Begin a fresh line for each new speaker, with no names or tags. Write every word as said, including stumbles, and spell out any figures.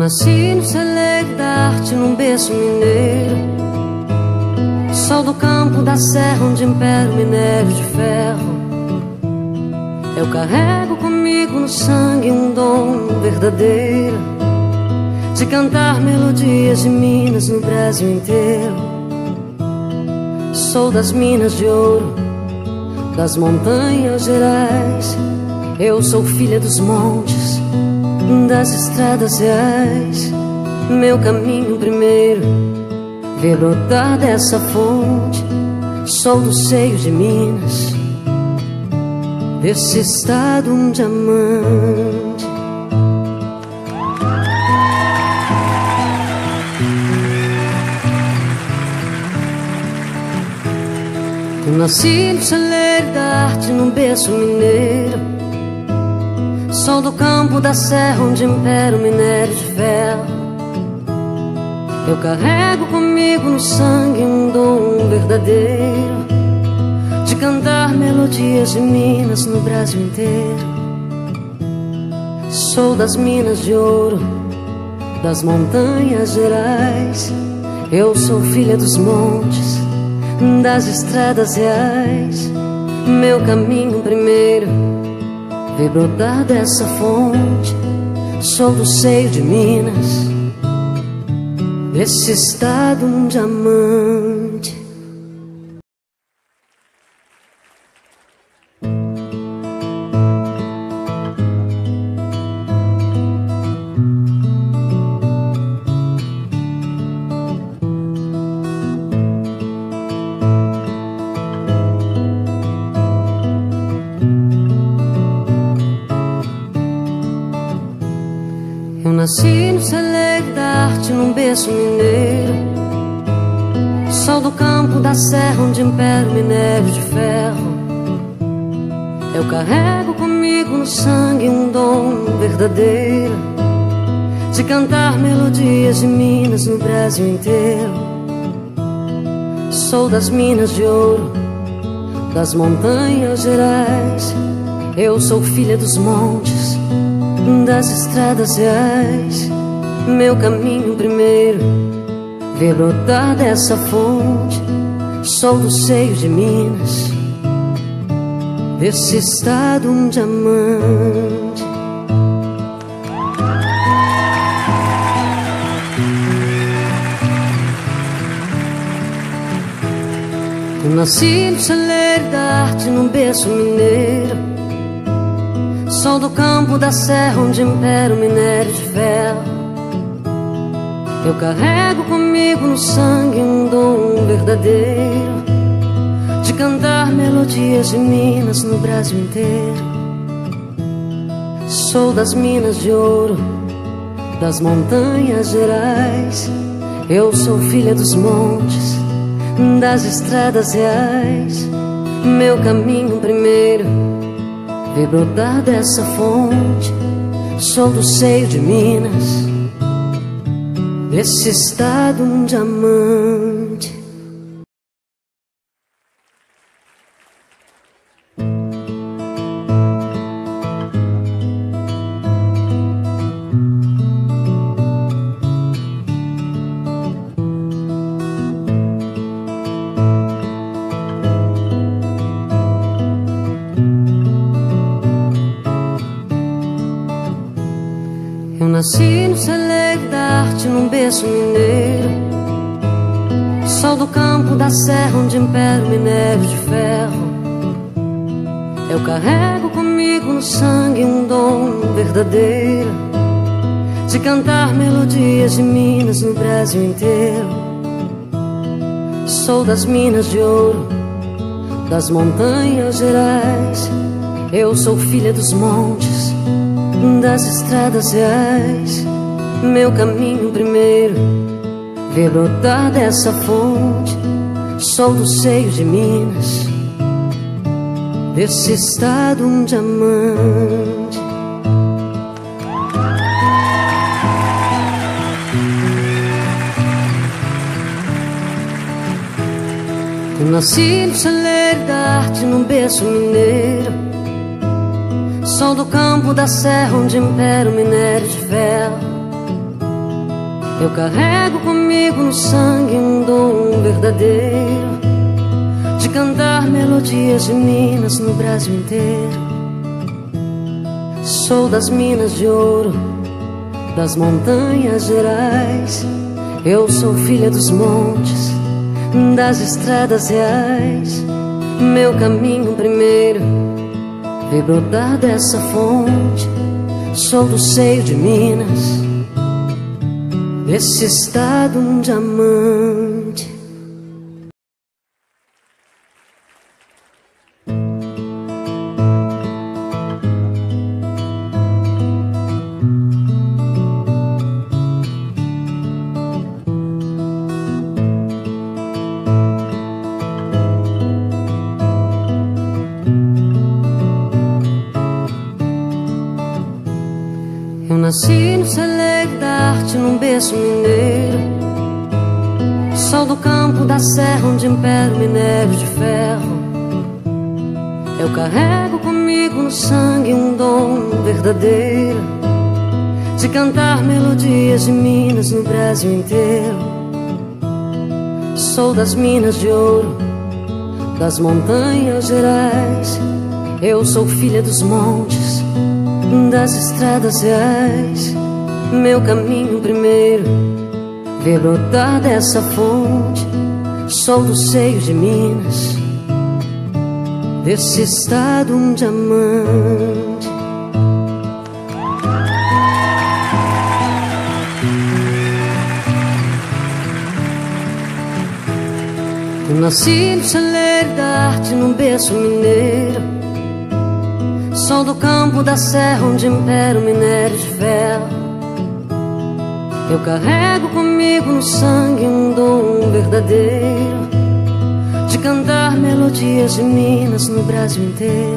nasci no celeiro da arte, num berço mineiro. Sol do campo da serra, onde impera o minério de ferro. Eu carrego comigo no sangue um dom verdadeiro de cantar melodias de Minas no Brasil inteiro. Sou das minas de ouro, das montanhas gerais. Eu sou filha dos montes, das estradas reais. Meu caminho primeiro vê brotar dessa fonte. Sou do seio de Minas, desse estado um diamante. Eu nasci no celeiro da arte, num berço mineiro. Sou do campo da serra, onde impera o minério de ferro. Eu carrego comigo no sangue um dom verdadeiro de cantar melodias de Minas no Brasil inteiro. Sou das minas de ouro, das montanhas gerais. Eu sou filha dos montes, das estradas reais. Meu caminho primeiro vê brotar dessa fonte. Sou do seio de Minas, desse estado um diamante. Eu nasci no celeiro da arte, num berço mineiro. Sou do campo da serra, onde impera o minério de ferro. Eu carrego comigo no sangue um dom verdadeiro de cantar melodias de Minas no Brasil inteiro. Sou das minas de ouro, das montanhas gerais. Eu sou filha dos montes, das estradas reais. Meu caminho primeiro vê brotar dessa fonte. Sou do seio de Minas, desse estado um diamante. Eu nasci no celeiro da arte, num berço mineiro. Sou do campo da serra, onde impera o minério de ferro. Eu carrego comigo no sangue um dom verdadeiro de cantar melodias de Minas no Brasil inteiro. Sou das minas de ouro, das montanhas gerais. Eu sou filha dos montes, das estradas reais. Meu caminho primeiro vê brotar dessa fonte. Sou do seio de Minas, desse estado um diamante. Eu nasci no celeiro da arte, num berço mineiro. Sou do campo da serra, onde impera o minério de ferro. Eu carrego comigo no sangue um dom verdadeiro de cantar melodias de Minas no Brasil inteiro. Sou das minas de ouro, das montanhas gerais. Eu sou filha dos montes, das estradas reais. Meu caminho primeiro vê brotar dessa fonte. Sou do seio de Minas, desse estado um diamante. Eu nasci no celeiro da arte, num berço mineiro. Sou do campo da serra, onde impera o minério de ferro. Eu carrego comigo no sangue um dom verdadeiro de cantar melodias de Minas no Brasil inteiro. Sou das Minas de Ouro, das Montanhas Gerais. Eu sou filha dos montes, das estradas reais. Meu caminho primeiro veio brotar dessa fonte. Sou do seio de Minas, desse estado um diamante. Eu nasci no celeiro da arte, num berço mineiro. Sou do campo da serra, onde impera o minério de ferro. Eu carrego comigo no sangue um dom verdadeiro de cantar melodias de Minas no Brasil inteiro. Sou das Minas de Ouro, das Montanhas Gerais. Eu sou filha dos montes, das estradas reais. Meu caminho primeiro veio brotar dessa fonte. Sou do seio de Minas, desse estado um diamante. Eu nasci no celeiro da arte, num berço mineiro. Sou do campo da serra, onde impera o minério de ferro. Eu carrego comigo no sangue um dom verdadeiro de cantar melodias de Minas no Brasil inteiro.